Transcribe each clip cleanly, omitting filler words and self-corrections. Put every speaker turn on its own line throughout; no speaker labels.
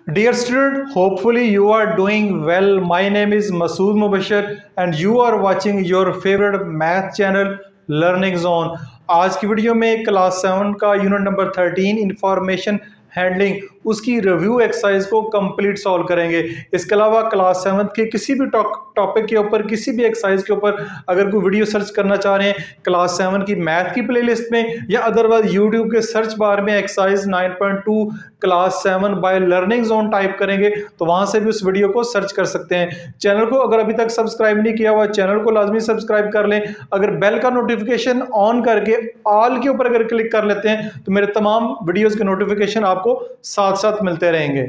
Dear student, hopefully you are doing well. My name is Masood Mubashir and you are watching your favorite math channel Learning Zone. आज की video में class 7 का unit number 13 information handling उसकी review exercise को complete solve करेंगे। इसके अलावा class 7 के किसी भी टॉपिक के ऊपर, किसी भी एक्सरसाइज के ऊपर अगर कोई वीडियो सर्च करना चाह रहे हैं क्लास 7 की मैथ की प्लेलिस्ट में या अदरवाइज यूट्यूब के सर्च बार में exercise 9.2 class 7 by learning zone type करेंगे तो वहां से भी उस वीडियो को सर्च कर सकते हैं। चैनल को अगर अभी तक सब्सक्राइब नहीं किया हुआ चैनल को लाजमी सब्सक्राइब कर लें। अगर बेल का नोटिफिकेशन ऑन करके ऑल के ऊपर अगर क्लिक कर लेते हैं तो मेरे तमाम वीडियोस के नोटिफिकेशन आपको साथ साथ मिलते रहेंगे।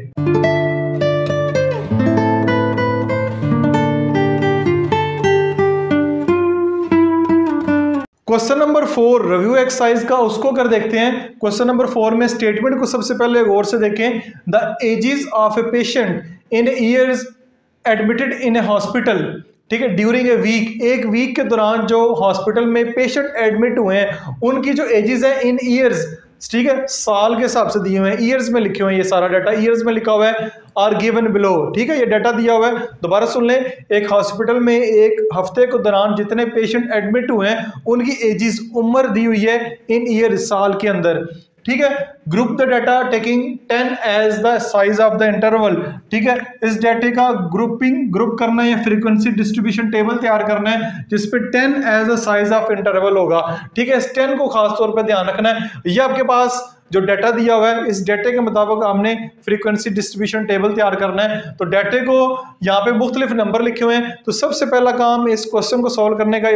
क्वेश्चन नंबर 4 रिव्यू एक्सरसाइज का उसको कर देखते हैं। क्वेश्चन नंबर 4 में स्टेटमेंट को सबसे पहले गौर से देखें। The ages of a patient in years admitted in a hospital, ठीक है, ड्यूरिंग ए वीक, एक वीक के दौरान जो हॉस्पिटल में पेशेंट एडमिट हुए हैं उनकी जो एजेस है इन ईयर्स, ठीक है, साल के हिसाब से दिए हुए हैं, ईयर्स में लिखे हुए हैं, ये सारा डाटा ईयर्स में लिखा हुआ है, आर गिवन बिलो, ठीक है, ये डाटा दिया हुआ है। दोबारा सुन लें, एक हॉस्पिटल में एक हफ्ते के दौरान जितने पेशेंट एडमिट हुए हैं उनकी एजेस, उम्र दी हुई है इन ईयर, साल के अंदर, ठीक है। Group the data taking 10 as the size of the interval, ठीक है, इस डाटे का ग्रुप करना है, फ्रीक्वेंसी डिस्ट्रीब्यूशन टेबल तैयार करना है जिसपे 10 as the size of interval होगा, ठीक है। इस 10 को खास तौर पे ध्यान रखना है। ये आपके पास जो डाटा दिया हुआ है इस डाटे के मुताबिक हमने फ्रीक्वेंसी डिस्ट्रीब्यूशन टेबल तैयार करना है। तो डाटे को यहाँ पे मुख्तलिफ नंबर लिखे हुए हैं। तो सबसे पहला काम इस क्वेश्चन को सॉल्व करने का, या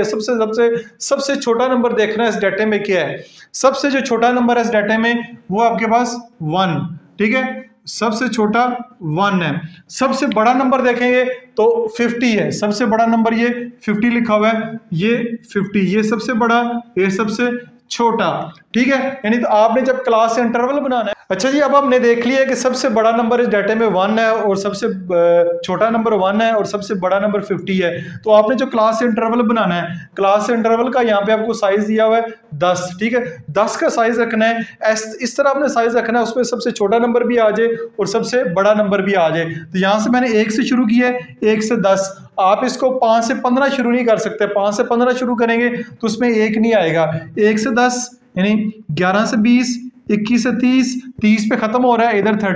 सबसे छोटा नंबर देखना है इस डाटे में क्या है। सबसे जो छोटा नंबर है इस डाटे में वो आपके पास 1, ठीक है, सबसे छोटा 1 है। सबसे बड़ा नंबर देखेंगे तो 50 है, सबसे बड़ा नंबर ये 50 लिखा हुआ है, ये 50, ये सबसे बड़ा, ये सबसे छोटा, ठीक है। यानी तो आपने जब क्लास इंटरवल बनाना है, अच्छा जी, अब हमने देख लिया कि सबसे बड़ा नंबर इस डाटे में 1 है और सबसे छोटा नंबर 1 है और सबसे बड़ा नंबर 50 है। तो आपने जो क्लास इंटरवल बनाना है, क्लास इंटरवल का यहाँ पे आपको साइज दिया हुआ है 10, ठीक है, 10 का साइज रखना है। इस तरह आपने साइज रखना है, उसमें सबसे छोटा नंबर भी आ जाए और सबसे बड़ा नंबर भी आ जाए। तो यहाँ से मैंने 1 से शुरू किया है, 1 से 10। आप इसको 5 से 15 शुरू नहीं कर सकते, 5 से 15 शुरू करेंगे तो उसमें 1 नहीं आएगा। 1 से 10 यानी 11 से 20, 21 से 30, 30 पे खत्म हो रहा है, इधर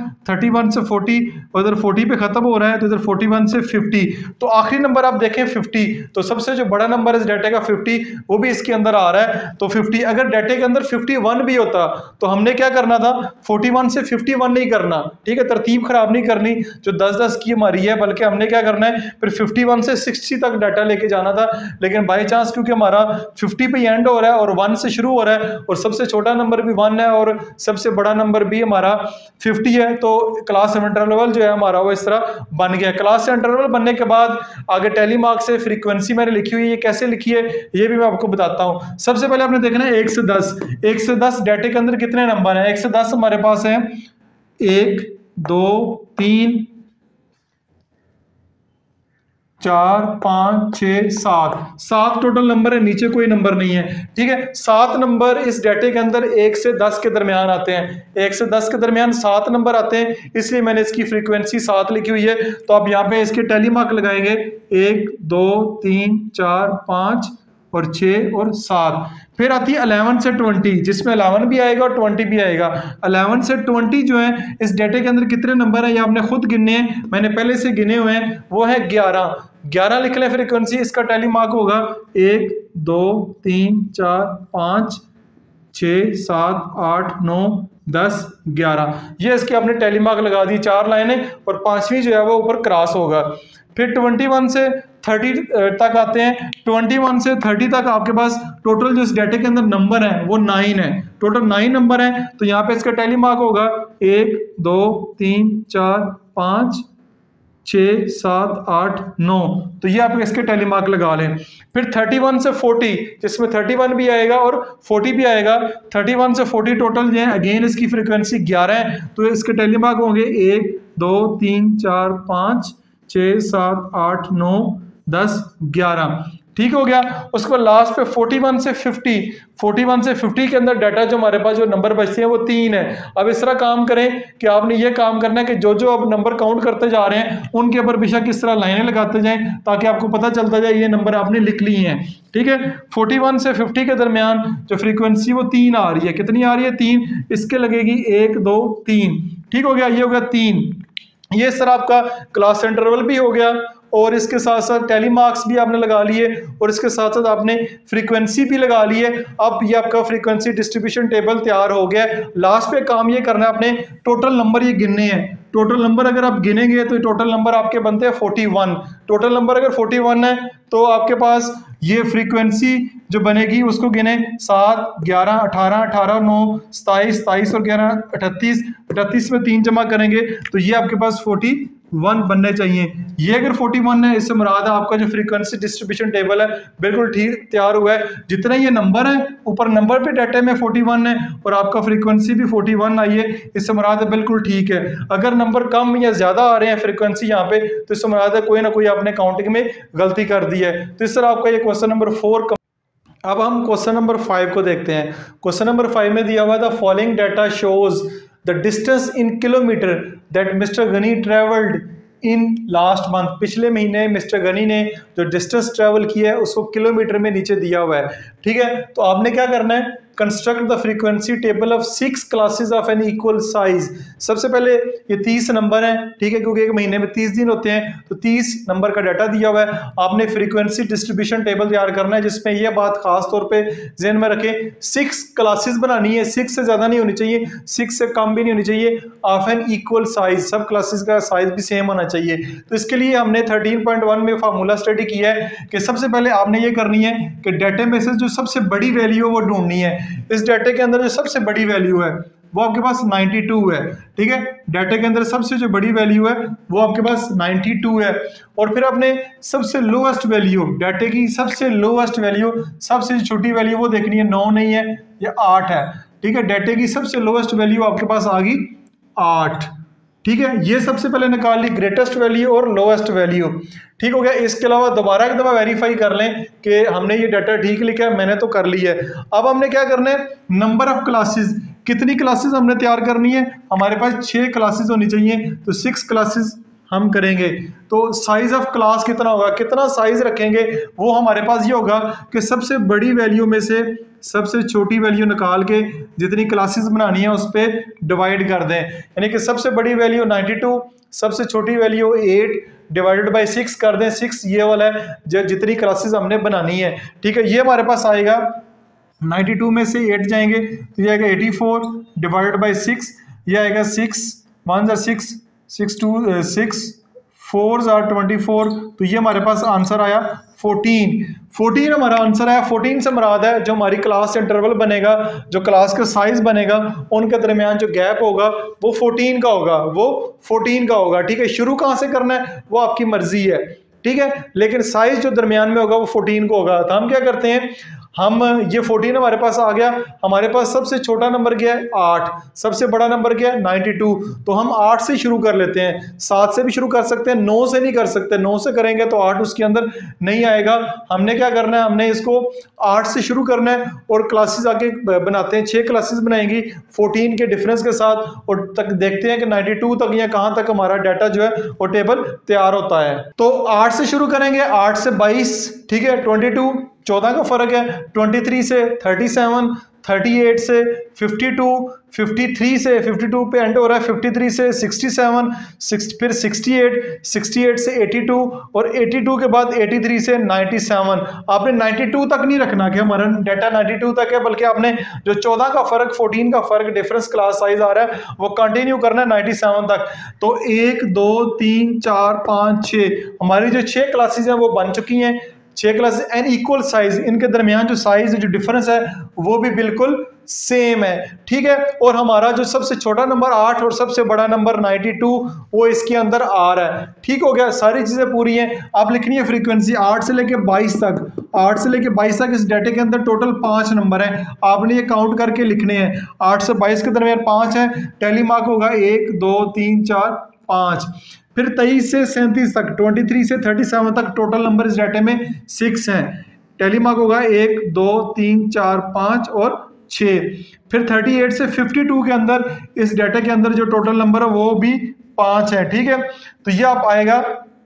31 से 40, उधर 40 पे खत्म हो रहा है, तो इधर 41 से 50। तो आखिरी नंबर आप देखें 50, तो सबसे जो बड़ा नंबर है इस डाटे का 50, वो भी इसके अंदर आ रहा है। तो 50, अगर डाटे के अंदर 51 भी होता तो हमने क्या करना था, 41 से 51 नहीं करना, ठीक है, तरतीब खराब नहीं करनी जो 10-10 की हमारी है, बल्कि हमने क्या करना है फिर 51 से 60 तक डाटा लेके जाना था। लेकिन बाई चांस क्योंकि हमारा 50 पे एंड हो रहा है और 1 से शुरू हो रहा है और सबसे छोटा नंबर भी 1 है और सबसे बड़ा नंबर भी हमारा 50 है, तो क्लास इंटरवल जो है हमारा वो इस तरह बन गया। क्लास इंटरवल बनने के बाद आगे टैली मार्क से फ्रीक्वेंसी मैंने लिखी हुई है, कैसे लिखी है ये भी मैं आपको बताता हूं। सबसे पहले आपने देखना है 1 से 10, 1 से 10 डाटे के अंदर कितने नंबर हैं। 1 से 10 हमारे पास है 1 2 3 4 5 6 7 टोटल नंबर है, नीचे कोई नंबर नहीं है, ठीक है। 7 नंबर इस डाटे के अंदर 1 से 10 के दरमियान आते हैं, 1 से 10 के दरमियान 7 नंबर आते हैं, इसलिए मैंने इसकी फ्रीक्वेंसी 7 लिखी हुई है। तो आप यहाँ पे इसके टैली मार्क लगाएंगे 1 2 3 4 5 और 6 और 7। फिर आती है 11 से 20, जिसमें 11 भी आएगा और 20 भी आएगा। 11 से 20 जो है इस डाटे के अंदर कितने नंबर है ये आपने खुद गिनने हैं, मैंने पहले से गिने हुए हैं, वो है 11 लिख लें फ्रीक्वेंसी। इसका टैली मार्क होगा 1 2 3 4 5 6 7 8 9 10 11, ये इसके आपने टैली मार्क लगा दी, 4 लाइनें, और 5वीं जो है वो ऊपर क्रॉस होगा। फिर 21 से 30 तक आते हैं। 21 से 30 तक आपके पास टोटल जो इस डाटे के अंदर नंबर है वो 9 है, टोटल 9 नंबर है। तो यहाँ पे इसका टैली मार्क होगा 1 2 3 4 5 6 7 8 9, तो ये आप इसके टैली मार्क लगा लें। फिर 31 से 40, जिसमें 31 भी आएगा और 40 भी आएगा। 31 से 40 टोटल जो है अगेन इसकी फ्रीक्वेंसी 11 है, तो इसके टैली मार्क होंगे 1 2 3 4 5 6 7 8 9 10 11, ठीक हो गया। उसके बाद लास्ट पे 41 से 50 के अंदर डाटा जो हमारे पास जो नंबर बचते हैं वो 3 है। अब इस तरह काम करें कि आपने ये काम करना है कि जो जो अब नंबर काउंट करते जा रहे हैं उनके ऊपर बेशक किस तरह लाइनें लगाते जाएं ताकि आपको पता चलता जाए ये नंबर आपने लिख लिए हैं। ठीक है, 41 से 50 के दरमियान जो फ्रीक्वेंसी वो 3 आ रही है। कितनी आ रही है? 3। इसके लगेगी 1 2 3। ठीक हो गया, ये हो गया 3। ये सर आपका क्लास इंटरवल भी हो गया और इसके साथ साथ टैली मार्क्स भी आपने लगा लिए और इसके साथ साथ आपने फ्रीक्वेंसी भी लगा ली है। अब ये आपका फ्रीक्वेंसी डिस्ट्रीब्यूशन टेबल तैयार हो गया है। लास्ट पे काम ये करना है, आपने टोटल नंबर ये गिनने हैं। टोटल नंबर अगर आप गिनेंगे तो टोटल नंबर आपके बनते हैं 41। टोटल नंबर अगर 41 है तो आपके पास ये फ्रीक्वेंसी जो बनेगी उसको गिने 7 11 18 18 9 27 27 और 11 38। 38 में 3 जमा करेंगे तो ये आपके पास 41 बनने चाहिए। ये अगर 41 है इससे मुराद है आपका जो फ्रीक्वेंसी डिस्ट्रीब्यूशन टेबल है बिल्कुल ठीक तैयार हुआ है। जितने ये नंबर है ऊपर नंबर पे डाटा में 41 है और आपका फ्रीक्वेंसी भी 41 आई है, इससे मुराद है बिल्कुल ठीक है। अगर नंबर कम या ज्यादा आ रहे हैं फ्रीक्वेंसी यहाँ पे तो इससे मुराद है कोई ना कोई आपने काउंटिंग में गलती कर दी है। तो इस तरह आपका ये क्वेश्चन नंबर 4। अब हम क्वेश्चन नंबर 5 को देखते हैं। क्वेश्चन नंबर 5 में दिया हुआ था following data shows the distance in kilometre that mister Ghani travelled in last month. पिछले महीने मिस्टर गनी ने जो डिस्टेंस ट्रेवल किया है उसको किलोमीटर में नीचे दिया हुआ है। ठीक है, तो आपने क्या करना है, construct the frequency table of 6 classes of an equal size. सबसे पहले ये 30 नंबर है, ठीक है, क्योंकि एक महीने में 30 दिन होते हैं तो 30 नंबर का डाटा दिया हुआ है। आपने फ्रीक्वेंसी डिस्ट्रीब्यूशन टेबल तैयार करना है जिसमें यह बात खास तौर पे ध्यान में रखें 6 क्लासेस बनानी है। 6 से ज्यादा नहीं होनी चाहिए, 6 से कम भी नहीं होनी चाहिए। ऑफ एन इक्वल साइज, सब क्लासेस का साइज भी सेम होना चाहिए। तो इसके लिए हमने 13.1 में फार्मूला स्टडी किया है कि सबसे पहले आपने ये करनी है कि डाटा में से जो सबसे बड़ी वैल्यू है वो ढूंढनी है। इस डाटा के अंदर जो सबसे बड़ी वैल्यू है वो आपके पास 92 है। ठीक है, डाटा के अंदर सबसे जो बड़ी वैल्यू है वो आपके पास 92 है। और फिर आपने सबसे लोएस्ट वैल्यू, डाटे की सबसे लोएस्ट वैल्यू, सबसे छोटी वैल्यू वो देखनी है। 9 नहीं है, ये 8 है। ठीक है, डाटे की सबसे लोएस्ट वैल्यू आपके पास आ गई 8। ठीक है, ये सबसे पहले निकाल ली ग्रेटेस्ट वैल्यू और लोएस्ट वैल्यू। ठीक हो गया। इसके अलावा दोबारा एक दफा वेरीफाई कर लें कि हमने ये डाटा ठीक लिखा है, मैंने तो कर लिया है। अब हमने क्या करना है, नंबर ऑफ क्लासेस, कितनी क्लासेस हमने तैयार करनी है, हमारे पास 6 क्लासेस होनी चाहिए तो 6 क्लासेस हम करेंगे। तो साइज ऑफ क्लास कितना होगा, कितना साइज रखेंगे, वो हमारे पास ये होगा कि सबसे बड़ी वैल्यू में से सबसे छोटी वैल्यू निकाल के जितनी क्लासेस बनानी है उस पर डिवाइड कर दें। यानी कि सबसे बड़ी वैल्यू 92, सबसे छोटी वैल्यू 8 डिवाइडेड बाई 6 कर दें। 6 ये वाला है जो जितनी क्लासेस हमने बनानी है। ठीक है, ये हमारे पास आएगा 92 में से 8 जाएंगे तो ये आएगा 84 डिवाइडेड बाई 6, ये आएगा 6 1 6 6 2 6 4 24। तो ये हमारे पास आंसर आया 14 हमारा आंसर आया। 14 से मुराद है जो हमारी क्लास इंटरवल बनेगा, जो क्लास का साइज बनेगा उनके दरमियान जो गैप होगा वो 14 का होगा, वो 14 का होगा। ठीक है, शुरू कहाँ से करना है वो आपकी मर्जी है। ठीक है, लेकिन साइज जो दरमियान में होगा वो 14 को होगा। तो हम क्या करते हैं, हम ये 14 हमारे पास आ गया, हमारे पास सबसे छोटा नंबर गया है 8, सबसे बड़ा नंबर गया है 92। तो हम 8 से शुरू कर लेते हैं, 7 से भी शुरू कर सकते हैं, 9 से नहीं कर सकते। 9 से करेंगे तो 8 उसके अंदर नहीं आएगा। हमने क्या करना है, हमने इसको 8 से शुरू करना है और क्लासेस आगे बनाते हैं। 6 क्लासेस बनाएंगी 14 के डिफरेंस के साथ और तक देखते हैं कि 92 तक या कहाँ तक हमारा डाटा जो है वो टेबल तैयार होता है। तो 8 से शुरू करेंगे, 8 से 22, ठीक है, 22 14 का फर्क है, 23 से 37, 38 से 52, 53 से 52 पे एंड हो रहा है, 53 से 67, फिर 68 से 82 और 82 के बाद 83 से 97। आपने 92 तक नहीं रखना कि हमारा डाटा 92 तक है, बल्कि आपने जो 14 का फर्क 14 का फर्क डिफरेंस क्लास साइज आ रहा है वो कंटिन्यू करना है 97 तक। तो 1 2 3 4 5 6 हमारी जो 6 क्लासेज हैं वो बन चुकी हैं। 6 क्लासेस एन इक्वल साइज, इनके दरमियान जो साइज जो डिफरेंस है वो भी बिल्कुल सेम है। ठीक है, और हमारा जो सबसे छोटा नंबर 8 और सबसे बड़ा नंबर 92 वो इसके अंदर आ रहा है। ठीक हो गया, सारी चीजें पूरी हैं। आप लिखनी है फ्रीक्वेंसी 8 से लेके 22 तक, 8 से लेके 22 तक इस डाटे के अंदर टोटल 5 नंबर हैं, आपने ये काउंट करके लिखने हैं। 8 से 22 के दरमियान 5 है, टैली मार्क होगा 1 2 3 4 5। फिर 23 से 37 तक, 23 से 37 तक टोटल नंबर इस डाटे में 6 हैं। टैली मार्क होगा 1 2 3 4 5 और 6। फिर 38 से 52 के अंदर इस डाटा के अंदर जो टोटल नंबर है वो भी 5 है। ठीक है, तो ये आप आएगा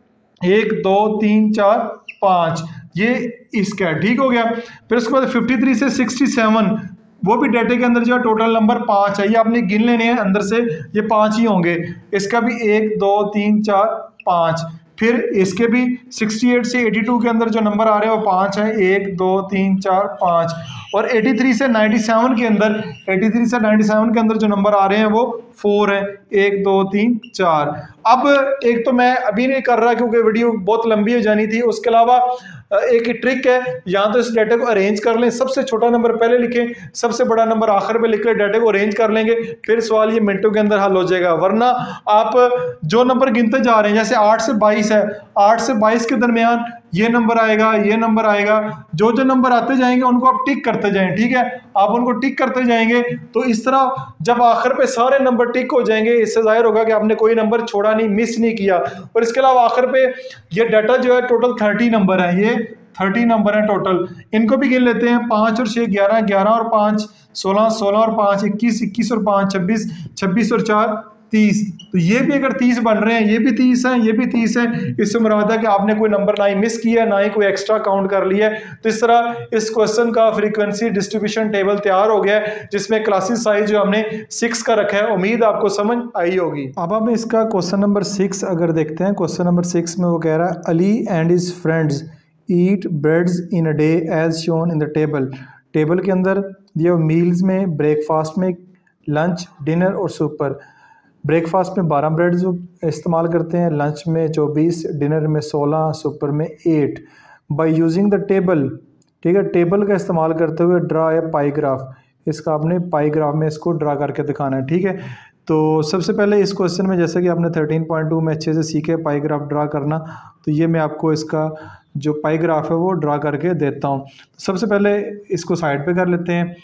1 2 3 4 5, ये इसका ठीक हो गया। फिर उसके बाद 53 से 67 वो भी डाटे के अंदर जो टोटल नंबर 5 है, ये आपने गिन लेने हैं, अंदर से ये 5 ही होंगे। इसका भी 1 2 3 4 5। फिर इसके भी 68 से 82 के अंदर जो नंबर आ रहे हैं वो 5 है, 1 2 3 4 5। और 83 से 97 के अंदर 83 से 97 के अंदर जो नंबर आ रहे हैं वो 4 है, 1 2 3 4। अब एक तो मैं अभी नहीं कर रहा क्योंकि वीडियो बहुत लंबी हो जानी थी, उसके अलावा एक ट्रिक है, या तो इस डाटा को अरेंज कर लें, सबसे छोटा नंबर पहले लिखें, सबसे बड़ा नंबर आखिर में लिख लें, डाटा को अरेंज कर लेंगे, फिर सवाल ये मिनटों के अंदर हल हो जाएगा। वरना आप जो नंबर गिनते जा रहे हैं, जैसे 8 से 22 है, 8 से 22 के दरमियान ये नंबर आएगा, ये नंबर आएगा, जो जो नंबर आते जाएंगे उनको आप टिक करते जाएं। ठीक है, आप उनको टिक करते जाएंगे तो इस तरह जब आखिर पे सारे नंबर टिक हो जाएंगे, इससे जाहिर होगा कि आपने कोई नंबर छोड़ा नहीं, मिस नहीं किया। और इसके अलावा आखिर पे ये डाटा जो है टोटल 30 नंबर है, ये 30 नंबर है टोटल। इनको भी गिन लेते हैं, 5 और 6 11, 11 और 5 16, 16 और 5 21, 21 और 5 26, 26 और 4 30। तो ये भी अगर 30 बन रहे हैं, ये भी 30 है, ये भी 30 है, इससे मुराद है कि आपने कोई नंबर ना ही मिस किया, ना ही कोई एक्स्ट्रा काउंट कर लिया है। तो इस तरह इस क्वेश्चन का फ्रीक्वेंसी डिस्ट्रीब्यूशन टेबल तैयार हो गया है, जिसमें क्लासेस साइज जो हमने 6 का रखा है। उम्मीद आपको समझ आई होगी। अब हम इसका क्वेश्चन नंबर 6 अगर देखते हैं, क्वेश्चन नंबर 6 में वो कह रहा है Ali and his friends eat breads in a day as shown in the table. Table के अंदर ये मील्स में, ब्रेकफास्ट में, लंच, डिनर और सुपर। ब्रेकफास्ट में 12 ब्रेड इस्तेमाल करते हैं, लंच में 24, डिनर में 16, सुपर में 8। बाय यूजिंग द टेबल, ठीक है, टेबल का इस्तेमाल करते हुए ड्रा ए पाई ग्राफ, इसका आपने पाई ग्राफ में इसको ड्रा करके दिखाना है। ठीक है, तो सबसे पहले इस क्वेश्चन में जैसे कि आपने 13.2 में अच्छे से सीखे पाई ग्राफ ड्रा करना, तो ये मैं आपको इसका जो पाई ग्राफ है वो ड्रा करके देता हूँ। सबसे पहले इसको साइड पे कर लेते हैं।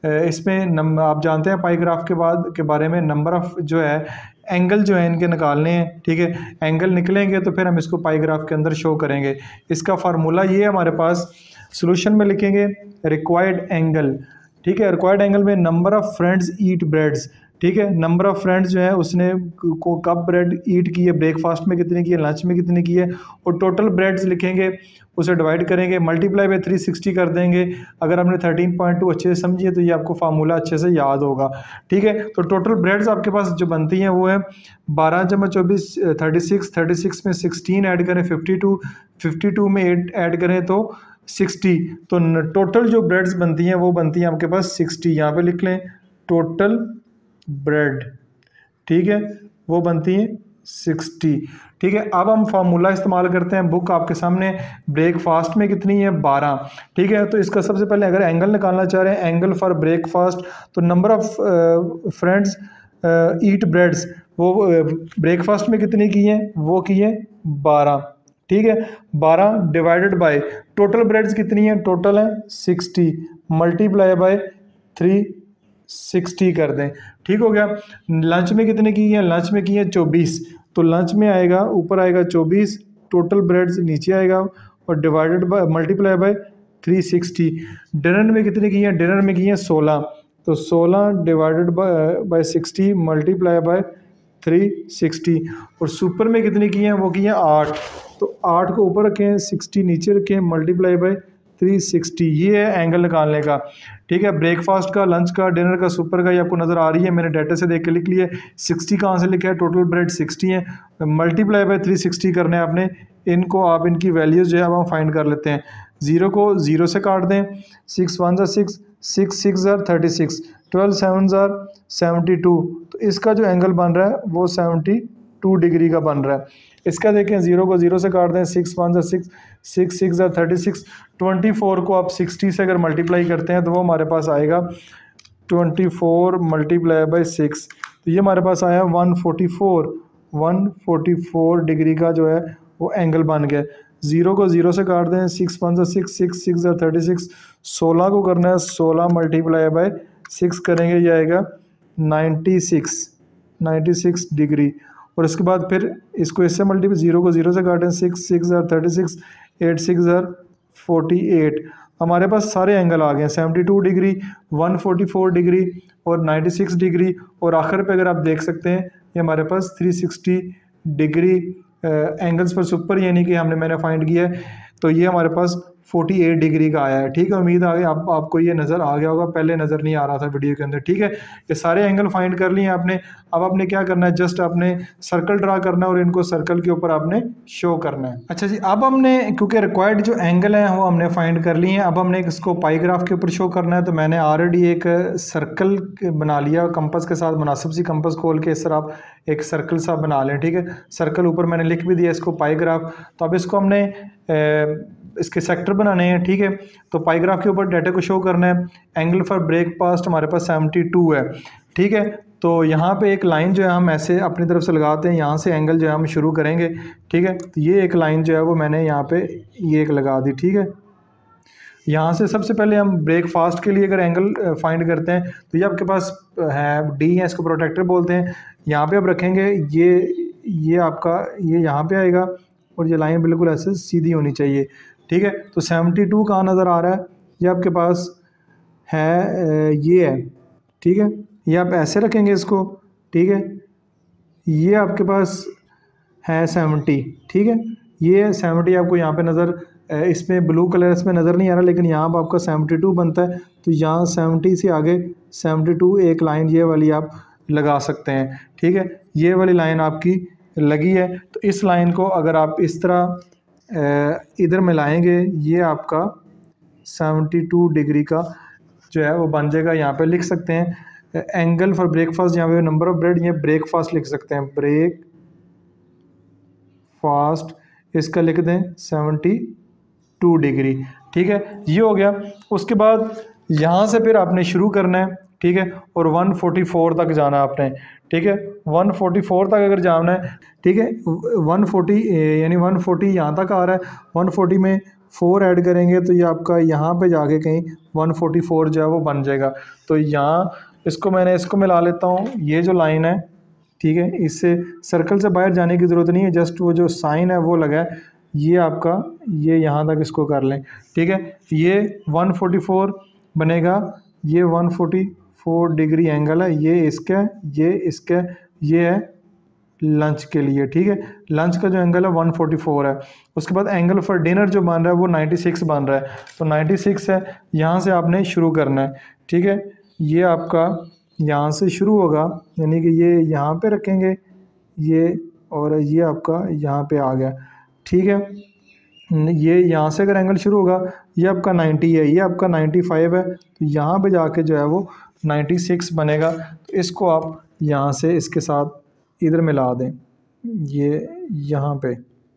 इसमें आप जानते हैं पाई ग्राफ के बारे में, नंबर ऑफ जो है एंगल जो है इनके निकालने हैं। ठीक है, एंगल निकलेंगे तो फिर हम इसको पाई ग्राफ के अंदर शो करेंगे। इसका फार्मूला ये है हमारे पास, सोल्यूशन में लिखेंगे रिक्वायर्ड एंगल। ठीक है, रिक्वायर्ड एंगल में number of friends eat breads. ठीक है, नंबर ऑफ फ्रेंड्स जो है उसने को कब ब्रेड ईट की है, ब्रेकफास्ट में कितने की है, लंच में कितने की है, और टोटल ब्रेड्स लिखेंगे, उसे डिवाइड करेंगे, मल्टीप्लाई बाय 360 कर देंगे। अगर हमने 13.2 अच्छे से समझिए तो ये आपको फार्मूला अच्छे से याद होगा। ठीक है, तो टोटल ब्रेड्स आपके पास जो बनती हैं वो है 12 जमा 24 36, 36 में 16 ऐड करें 52, 52 में 8 ऐड करें तो 60। तो टोटल जो ब्रेड्स बनती हैं वो बनती हैं आपके पास 60। यहाँ पे लिख लें टोटल ब्रेड, ठीक है, वो बनती है 60। ठीक है, अब हम फार्मूला इस्तेमाल करते हैं। बुक आपके सामने, ब्रेकफास्ट में कितनी है 12। ठीक है, तो इसका सबसे पहले अगर एंगल निकालना चाह रहे हैं, एंगल फॉर ब्रेकफास्ट, तो number of friends eat breads, वो ब्रेकफास्ट में कितनी की हैं, वो की है 12। ठीक है, 12 डिवाइडेड बाय टोटल ब्रेड्स कितनी है, टोटल है 60, मल्टीप्लाई बाय 360 कर दें। ठीक हो गया। लंच में कितने की है, लंच में की है 24, तो लंच में आएगा ऊपर आएगा 24, टोटल ब्रेड्स नीचे आएगा और divided by multiply by 360। Dinner में कितने की है, डिनर में की है 16, तो 16 डिवाइडेड बाय 60 मल्टीप्लाई बाय 360। और सुपर में कितनी की है, वो की है 8, तो 8 को ऊपर रखें, 60 नीचे रखें, मल्टीप्लाई बाय 360। ये है एंगल निकालने का। ठीक है, ब्रेकफास्ट का, लंच का, डिनर का, सुपर का, ये आपको नज़र आ रही है, मैंने डाटा से देख के लिख लिया। 60 कहाँ से लिखा है, टोटल ब्रेड 60 है, मल्टीप्लाई बाय 360 करने हैं आपने इनको। आप इनकी वैल्यूज़ जो है अब हम फाइंड कर लेते हैं। 0 को 0 से काट दें, 6 1 6, 6 6 36, 12 7 72। तो इसका जो एंगल बन रहा है वो 72 डिग्री का बन रहा है। इसका देखें, 0 को 0 से काट दें, 6 1 6, 6 6 36, 24 को आप 60 से अगर मल्टीप्लाई करते हैं तो वो हमारे पास आएगा 24 मल्टीप्लाई बाय 6, तो ये हमारे पास आया 144 डिग्री का जो है वो एंगल बन गया। 0 को 0 से काट दें, 6 1 6, 6 6 36, 16 को करना है 16 मल्टीप्लाई बाय 6 करेंगे, ये आएगा 96 डिग्री। और इसके बाद फिर इसको इससे मल्टीप्लाई, 0 को 0 से काटें, 6 6 36, 8 6 48, हमारे पास सारे एंगल आ गए हैं, 72 डिग्री, 144 डिग्री और 96 डिग्री, और आखिर पे अगर आप देख सकते हैं ये हमारे पास 360 डिग्री एंगल्स पर सुपर यानी कि मैंने फाइंड किया है। तो ये हमारे पास 48 डिग्री का आया है। ठीक है, उम्मीद आगे आपको ये नज़र आ गया होगा, पहले नज़र नहीं आ रहा था वीडियो के अंदर। ठीक है, ये सारे एंगल फाइंड कर लिए आपने। अब आपने क्या करना है, जस्ट आपने सर्कल ड्रा करना है और इनको सर्कल के ऊपर आपने शो करना है। अच्छा जी, अब हमने क्योंकि रिक्वायर्ड जो एंगल हैं वो हमने फाइंड कर लिए हैं, अब हमने इसको पाई ग्राफ के ऊपर शो करना है। तो मैंने ऑलरेडी एक सर्कल बना लिया कंपस के साथ, मुनासिब सी कंपस खोल के इस तरह आप एक सर्कल सा बना लें। ठीक है, सर्कल ऊपर मैंने लिख भी दिया इसको पाई ग्राफ। तो अब इसको हमने इसके सेक्टर बनाने हैं। ठीक है, तो पाई ग्राफ के ऊपर डाटा को शो करना है। एंगल फॉर ब्रेकफास्ट हमारे पास 72 है। ठीक है, तो यहाँ पे एक लाइन जो है हम ऐसे अपनी तरफ से लगाते हैं, यहाँ से एंगल जो है हम शुरू करेंगे। ठीक है, तो ये एक लाइन जो है वो मैंने यहाँ पे ये एक लगा दी। ठीक है, यहाँ से सबसे पहले हम ब्रेकफास्ट के लिए अगर एंगल फाइंड करते हैं तो ये आपके पास है डी है, इसको प्रोटेक्टर बोलते हैं। यहाँ पे आप रखेंगे ये आपका ये यहाँ पे आएगा और ये लाइन बिल्कुल ऐसे सीधी होनी चाहिए। ठीक है, तो 72 कहाँ नज़र आ रहा है, ये आपके पास है ये है। ठीक है, ये आप ऐसे रखेंगे इसको। ठीक है, ये आपके पास है 70। ठीक है, ये 70 आपको यहाँ पे नज़र, इसमें ब्लू कलर इसमें नज़र नहीं आ रहा, लेकिन यहाँ पर आपका 72 बनता है। तो यहाँ 70 से आगे 72 एक लाइन ये वाली आप लगा सकते हैं। ठीक है, ये वाली लाइन आपकी लगी है। तो इस लाइन को अगर आप इस तरह इधर मिलाएंगे, ये आपका 72 डिग्री का जो है वो बन जाएगा। यहाँ पे लिख सकते हैं एंगल फॉर ब्रेकफास्ट, यहाँ पे नंबर ऑफ ब्रेड, ये ब्रेकफास्ट लिख सकते हैं, ब्रेक फास्ट इसका लिख दें 72 डिग्री। ठीक है, ये हो गया। उसके बाद यहाँ से फिर आपने शुरू करना है। ठीक है, और 144 तक जाना है आपने। ठीक है, 144 तक अगर जाना है, ठीक है, 140 यानी 140 यहाँ तक आ रहा है, 140 में 4 ऐड करेंगे तो ये आपका यहाँ पे जाके कहीं 144 जो है वो बन जाएगा। तो यहाँ इसको मिला लेता हूँ, ये जो लाइन है। ठीक है, इससे सर्कल से बाहर जाने की ज़रूरत नहीं है, जस्ट वो जो साइन है वो लगा है, ये आपका ये यहाँ तक इसको कर लें। ठीक है, ये 144 बनेगा, ये 144 डिग्री एंगल है, ये इसका ये है लंच के लिए। ठीक है, लंच का जो एंगल है 144 है। उसके बाद एंगल फॉर डिनर जो बन रहा है वो 96 बन रहा है। तो 96 है, यहाँ से आपने शुरू करना है। ठीक है, ये आपका यहाँ से शुरू होगा, यानी कि ये यहाँ पे रखेंगे ये, और ये आपका यहाँ पे आ गया। ठीक है, ये यहाँ से अगर एंगल शुरू होगा, ये आपका 90 है, ये आपका 95 है, तो यहाँ पे जाके जो है वो 96 बनेगा। तो इसको आप यहाँ से इसके साथ इधर मिला दें, ये यहाँ पे।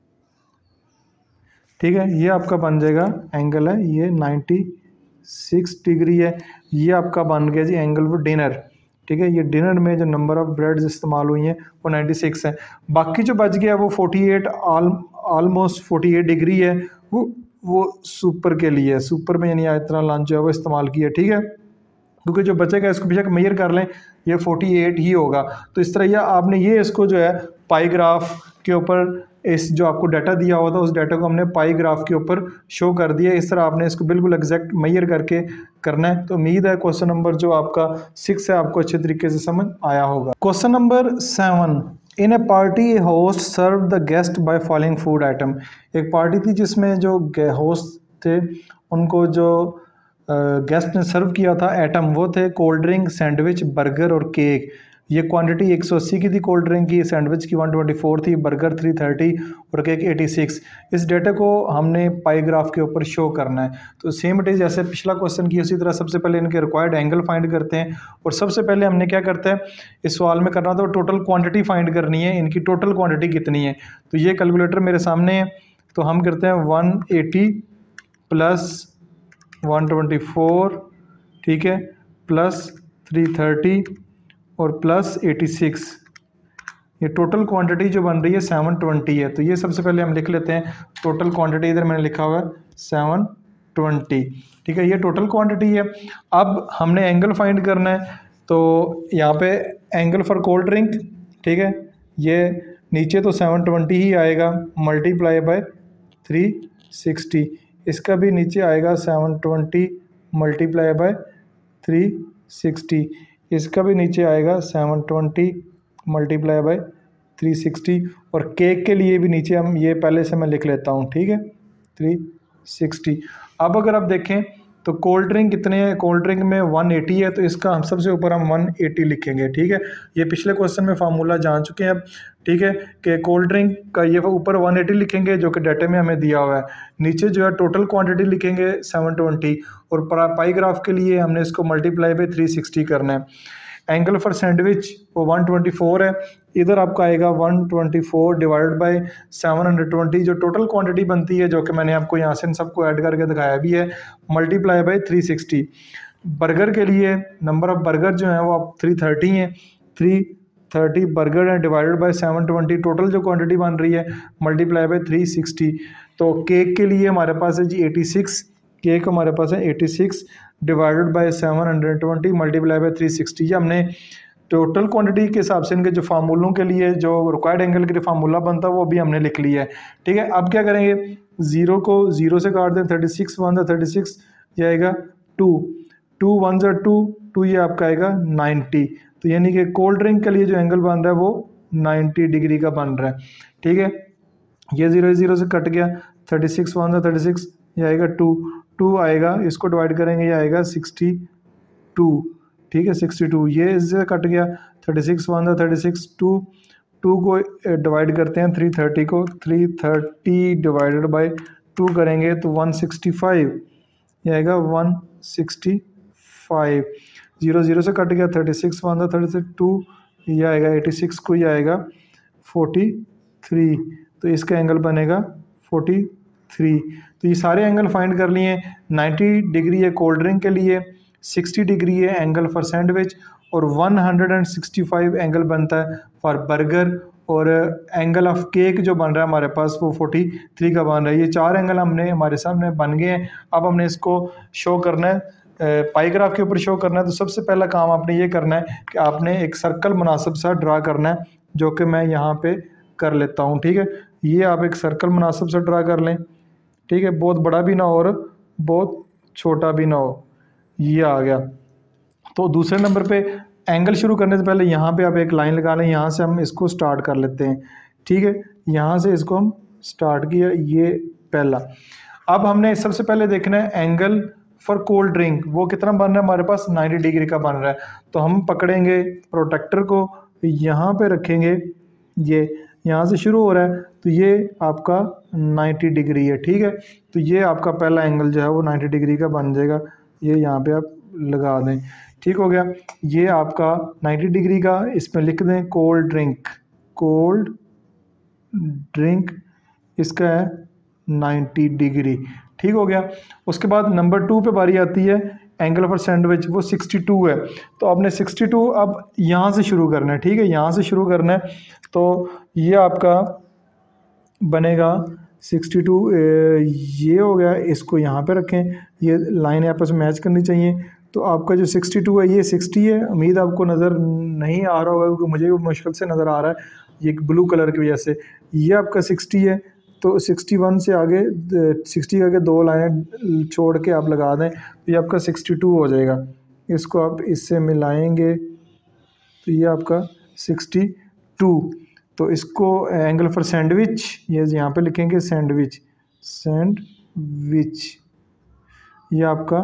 ठीक है, ये आपका बन जाएगा एंगल है, ये 96 डिग्री है। ये आपका बन गया जी एंगल फॉर डिनर। ठीक है, ये डिनर में जो नंबर ऑफ़ ब्रेड्स इस्तेमाल हुई हैं वो 96 है। बाकी जो बच गया वो 48 ऑलमोस्ट 48 डिग्री है, वो सुपर के लिए है। सुपर में यानी इतना लंच जो है वो इस्तेमाल किया। ठीक है, क्योंकि जो बचेगा इसको बेशक मेजर कर लें, ये 48 ही होगा। तो इस तरह यह आपने ये इसको जो है पाई ग्राफ के ऊपर इस जो आपको डाटा दिया हुआ था उस डाटा को हमने पाई ग्राफ के ऊपर शो कर दिया। इस तरह आपने इसको बिल्कुल एग्जैक्ट मेजर करके करना है। तो उम्मीद है क्वेश्चन नंबर जो आपका 6 है आपको अच्छे तरीके से समझ आया होगा। Question number 7, in a party host serve the guest by following food item. एक पार्टी थी जिसमें जो होस्ट थे उनको जो गेस्ट ने सर्व किया था आइटम वो थे कोल्ड ड्रिंक, सैंडविच, बर्गर और केक। ये क्वांटिटी 180 की थी कोल्ड ड्रिंक की, सैंडविच की 124 थी, बर्गर 330 और केक 86। इस डेटा को हमने पाई ग्राफ के ऊपर शो करना है। तो सेम इट इज़ जैसे पिछला क्वेश्चन की उसी तरह सबसे पहले इनके रिक्वायर्ड एंगल फाइंड करते हैं। और सबसे पहले हमने क्या करते हैं इस सवाल में करना, तो टोटल क्वान्टिटी फाइंड करनी है, इनकी टोटल क्वान्टिटी कितनी है। तो ये कैलकुलेटर मेरे सामने है, तो हम करते हैं 180 प्लस 124, ठीक है, प्लस 330 और प्लस 86। ये टोटल क्वांटिटी जो बन रही है 720 है। तो ये सबसे पहले हम लिख लेते हैं टोटल क्वांटिटी, इधर मैंने लिखा हुआ है 720। ठीक है, ये टोटल क्वांटिटी है। अब हमने एंगल फाइंड करना है, तो यहाँ पे एंगल फॉर कोल्ड ड्रिंक, ठीक है, ये नीचे तो 720 ही आएगा, मल्टीप्लाई बाय 360, इसका भी नीचे आएगा 720 मल्टीप्लाई बाय 360, इसका भी नीचे आएगा 720 मल्टीप्लाई बाय 360, और केक के लिए भी नीचे हम ये पहले से मैं लिख लेता हूँ, ठीक है, 360। अब अगर आप देखें तो कोल्ड ड्रिंक कितने हैं, कोल्ड ड्रिंक में 180 है, तो इसका हम सबसे ऊपर हम 180 लिखेंगे, ठीक है। ये पिछले क्वेश्चन में फार्मूला जान चुके हैं अब, ठीक है, कि कोल्ड ड्रिंक का ये ऊपर 180 लिखेंगे जो कि डाटे में हमें दिया हुआ है, नीचे जो है टोटल क्वांटिटी लिखेंगे 720, और पाई ग्राफ के लिए हमने इसको मल्टीप्लाई बाय 360 करना है। एंगल फॉर सैंडविच वो 124 है, इधर आपका आएगा 124 डिवाइडेड बाय 720, जो टोटल क्वांटिटी बनती है, जो कि मैंने आपको यहाँ से इन सबको ऐड करके दिखाया भी है, मल्टीप्लाई बाय 360। बर्गर के लिए नंबर ऑफ बर्गर जो है वो आप 330 हैं, 330 बर्गर है डिवाइडेड बाय 720, टोटल जो क्वांटिटी बन रही है मल्टीप्लाई बाय 360। तो केक के लिए हमारे पास है जी 86, केक हमारे पास है 86 डिवाइडेड बाय 720 मल्टीप्लाई बाय 360। ये हमने टोटल क्वांटिटी के हिसाब से इनके जो फार्मूलों के लिए जो रिक्वायर्ड एंगल के लिए फार्मूला बनता है वो भी हमने लिख लिया है, ठीक है। अब क्या करेंगे, 0 को 0 से काट दें, 36 1 36, ये आएगा 2 2 1 2 2, ये आपका आएगा 90। तो यानी कि कोल्ड ड्रिंक के लिए जो एंगल बन रहा है वो 90 डिग्री का बन रहा है, ठीक है। ये 0 से कट गया, 36 1 36, ये आएगा 2 2 आएगा, इसको डिवाइड करेंगे, ये आएगा 62, ठीक है, 62। ये इससे कट गया, 36 1 36, 2 2 को डिवाइड करते हैं 330 को, 330 डिवाइडेड बाय 2 करेंगे तो 165, ये आएगा 165। 0 से कट गया, 36 1 36, 2, ये आएगा 86 को, ये आएगा 43, तो इसका एंगल बनेगा 43। तो ये सारे एंगल फाइंड कर लिए। 90 डिग्री है कोल्ड ड्रिंक के लिए, 60 डिग्री है एंगल फॉर सैंडविच, और 165 एंगल बनता है फॉर बर्गर, और एंगल ऑफ केक जो बन रहा है हमारे पास वो 43 का बन रहा है। ये 4 एंगल हमने हमारे सामने बन गए हैं। अब हमने इसको शो करना है, पाई ग्राफ के ऊपर शो करना है। तो सबसे पहला काम आपने ये करना है कि आपने एक सर्कल मुनासिब सा ड्रा करना है, जो कि मैं यहाँ पे कर लेता हूँ, ठीक है। ये आप एक सर्कल मुनासिब सा ड्रा कर लें, ठीक है, बहुत बड़ा भी ना हो और बहुत छोटा भी ना हो, ये आ गया। तो दूसरे नंबर पे एंगल शुरू करने से पहले यहाँ पे आप एक लाइन लगा लें, यहाँ से हम इसको स्टार्ट कर लेते हैं, ठीक है। यहाँ से इसको हम स्टार्ट किया, ये पहला। अब हमने सबसे पहले देखना है एंगल फॉर कोल्ड ड्रिंक, वो कितना बन रहा है हमारे पास, 90 डिग्री का बन रहा है। तो हम पकड़ेंगे प्रोटेक्टर को, यहाँ पे रखेंगे, ये यहाँ से शुरू हो रहा है, तो ये आपका 90 डिग्री है, ठीक है। तो ये आपका पहला एंगल जो है वो 90 डिग्री का बन जाएगा, ये यहाँ पे आप लगा दें, ठीक हो गया। ये आपका 90 डिग्री का, इसमें लिख दें कोल्ड ड्रिंक, कोल्ड ड्रिंक इसका है 90 डिग्री, ठीक हो गया। उसके बाद नंबर 2 पे बारी आती है, एंगल फॉर सैंडविच, वो 62 है। तो आपने 62 अब यहाँ से शुरू करना है, ठीक है, यहाँ से शुरू करना है। तो ये आपका बनेगा 62, ये हो गया, इसको यहाँ पे रखें, ये लाइन आपस में मैच करनी चाहिए। तो आपका जो 62 है ये 60 है, उम्मीद आपको नज़र नहीं आ रहा होगा क्योंकि मुझे भी मुश्किल से नज़र आ रहा है, ये ब्लू कलर की वजह से। ये आपका 60 है, तो 61 से आगे 60 आगे 2 लाइनें छोड़ के आप लगा दें, तो ये आपका 62 हो जाएगा। इसको आप इससे मिलाएंगे तो ये आपका 62। तो इसको एंगल फॉर सैंडविच, ये यहाँ पे लिखेंगे सैंडविच, सैंडविच, ये आपका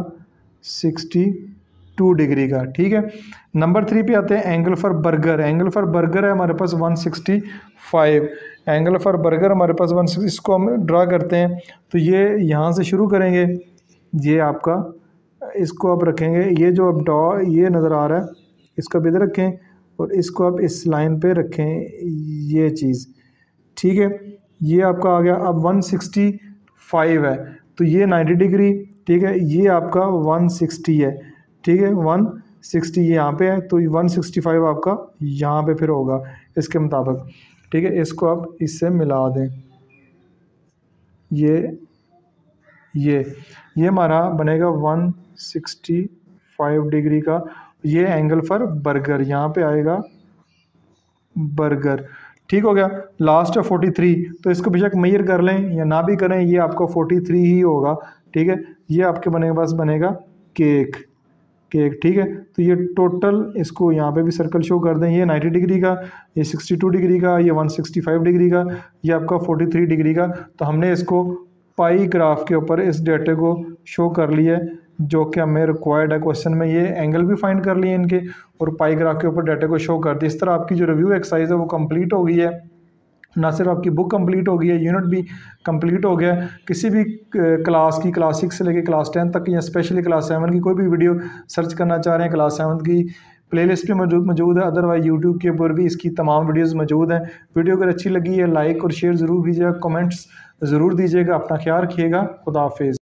62 डिग्री का, ठीक है। नंबर 3 पे आते हैं angle for burger. Angle for burger है हमारे पास 165, एंगल फॉर बर्गर हमारे पास 160, इसको हम ड्रा करते हैं। तो ये यहाँ से शुरू करेंगे, ये आपका, इसको आप रखेंगे, ये जो अब ये नज़र आ रहा है इसको अब इधर रखें, और इसको आप इस लाइन पे रखें, ये चीज़, ठीक है। ये आपका आ गया, अब 165 है, तो ये 90 डिग्री, ठीक है। ये आपका 160 है, ठीक है, 160 यहाँ पे है, तो 165 आपका यहाँ पे फिर होगा इसके मुताबिक, ठीक है। इसको आप इससे मिला दें, ये हमारा बनेगा 165 डिग्री का। ये एंगल फॉर बर्गर, यहाँ पे आएगा बर्गर, ठीक हो गया। लास्ट है 43, तो इसको बेशक मेजर कर लें या ना भी करें, ये आपका 43 ही होगा। ठीक है, ये आपके बनेगा, बस बनेगा केक, केक। ठीक है, तो ये टोटल इसको यहाँ पे भी सर्कल शो कर दें, ये 90 डिग्री का, ये 62 डिग्री का, ये 165 डिग्री का, ये आपका 43 डिग्री का। तो हमने इसको पाई ग्राफ के ऊपर इस डेटे को शो कर लिया है, जो कि हमें रिक्वायर्ड है क्वेश्चन में। ये एंगल भी फाइंड कर लिए इनके और पाई ग्राफ के ऊपर डेटे को शो कर दिया। इस तरह आपकी जो रिव्यू एक्सरसाइज है वो कंप्लीट हो गई है। ना सिर्फ आपकी बुक कंप्लीट हो गई है, यूनिट भी कंप्लीट हो गया है। किसी भी क्लास की, क्लास 6 से लेकर क्लास 10 तक या स्पेशली क्लास 7 की कोई भी वीडियो सर्च करना चाह रहे हैं, क्लास 7 की प्लेलिस्ट पे मौजूद है। अदरवाइज यूट्यूब के ऊपर भी इसकी तमाम वीडियोस मौजूद हैं। वीडियो अगर अच्छी लगी है लाइक और शेयर ज़रूर कीजिएगा, कमेंट्स ज़रूर दीजिएगा। अपना ख्याल रखिएगा। खुदा हाफिज़।